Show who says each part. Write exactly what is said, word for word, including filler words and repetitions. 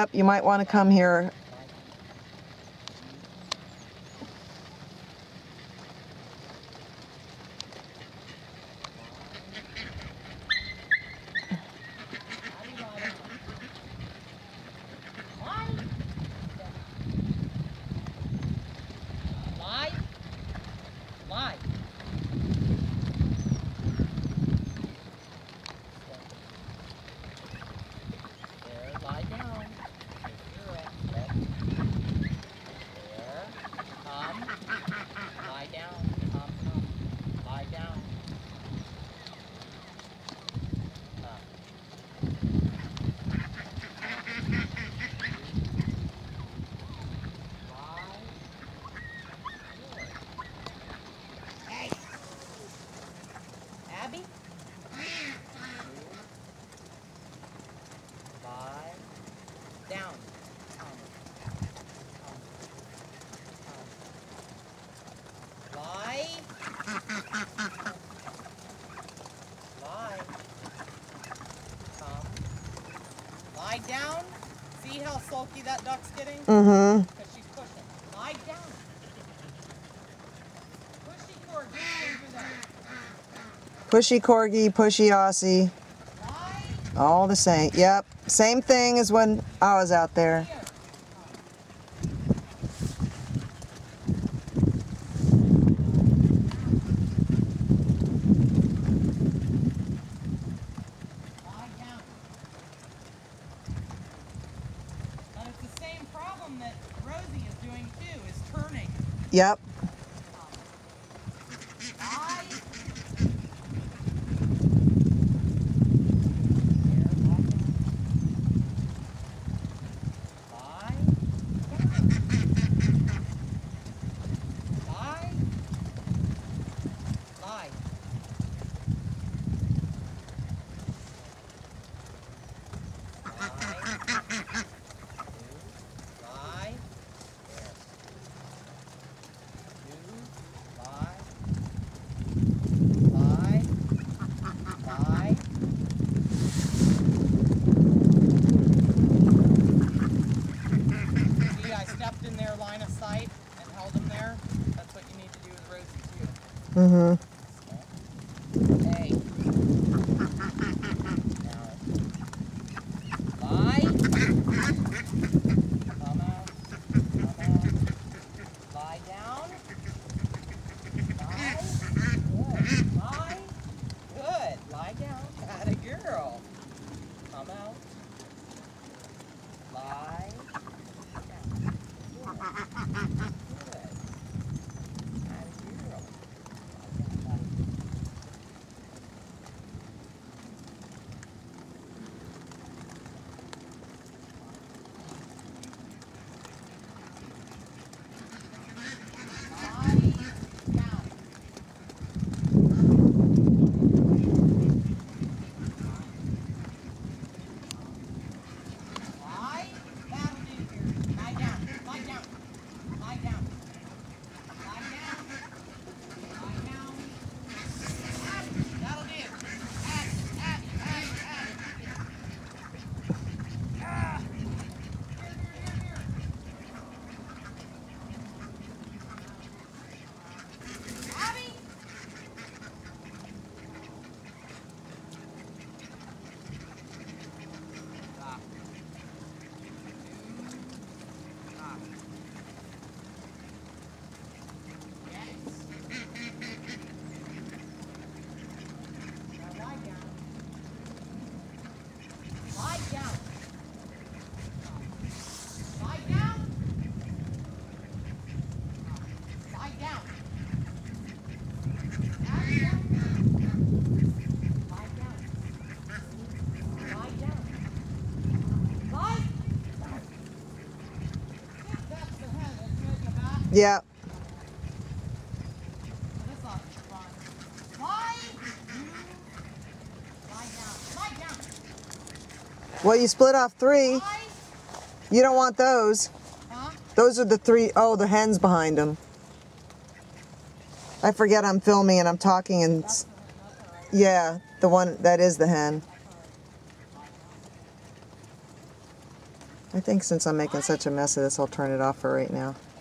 Speaker 1: You might want to come here.
Speaker 2: Lie down. See how sulky that duck's getting?
Speaker 1: Mm-hmm.
Speaker 2: Because she's pushing. Lie down. Pushy corgi. Don't do that.
Speaker 1: Pushy corgi, pushy Aussie.
Speaker 2: Lie.
Speaker 1: All the same. Yep. Same thing as when I was out there.
Speaker 2: Here. Lie down. And it's the same problem that Rosie is doing too, is turning.
Speaker 1: Yep.
Speaker 2: Lie.
Speaker 1: Mm-hmm.
Speaker 2: Hey. Now. Lie. Come out. Come out. Lie down. Lie. Good. Lie. Good. Lie down. Atta girl. Come out. Lie. Down. Good.
Speaker 1: Yeah.
Speaker 2: This ought to be fun. Lie. Lie down. Lie down.
Speaker 1: Well, you split off three.
Speaker 2: Lie.
Speaker 1: You don't want those.
Speaker 2: Huh?
Speaker 1: Those are the three. Oh, the hen's behind them. I forget I'm filming and I'm talking and...
Speaker 2: That's the, that's all right.
Speaker 1: Yeah, the one that is the hen. I think since I'm making such a mess of this, I'll turn it off for right now.